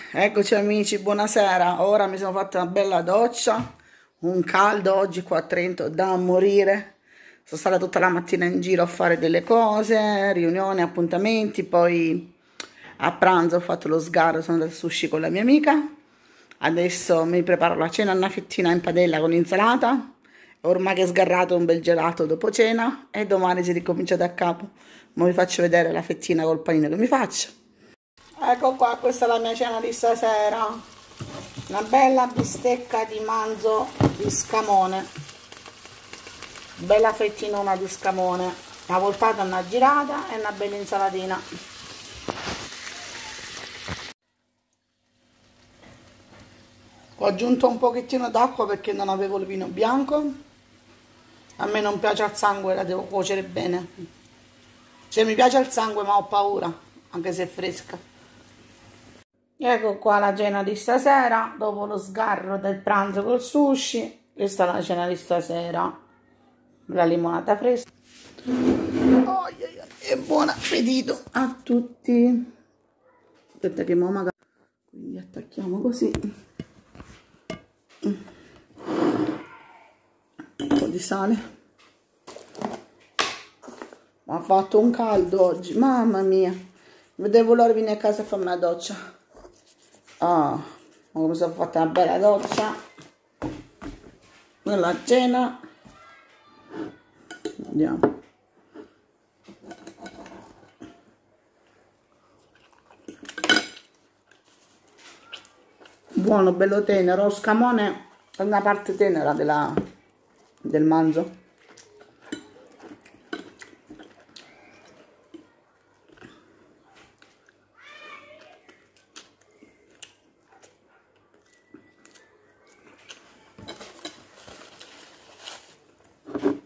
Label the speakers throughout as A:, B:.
A: Eccoci amici, buonasera. Ora mi sono fatta una bella doccia, un caldo oggi qua a Trento da morire. Sono stata tutta la mattina in giro a fare delle cose, riunioni, appuntamenti, poi a pranzo ho fatto lo sgarro, sono andata a sushi con la mia amica. Adesso mi preparo la cena, una fettina in padella con l'insalata. Ormai che è sgarrato un bel gelato dopo cena e domani si ricomincia da capo. Ma vi faccio vedere la fettina col panino che mi faccio. Ecco qua, questa è la mia cena di stasera. Una bella bistecca di manzo di scamone. Bella fettinona di scamone. Una voltata, una girata e una bella insalatina. Ho aggiunto un pochettino d'acqua perché non avevo il vino bianco. A me non piace al sangue, la devo cuocere bene. Cioè mi piace al sangue ma ho paura, anche se è fresca. Ecco qua la cena di stasera, dopo lo sgarro del pranzo col sushi. Questa è la cena di stasera, la limonata fresca. Oh, e buon appetito a tutti. Aspetta che mamma, quindi attacchiamo così. Un po' di sale. Ma ha fatto un caldo oggi, mamma mia. Vedevo l'ora di venire a casa a fare una doccia. Ah, come sono fatta una bella doccia nella cena. Andiamo. Buono, bello tenero, scamone è una parte tenera del manzo.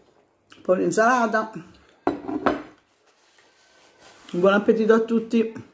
A: Poi l'insalata. Buon appetito a tutti.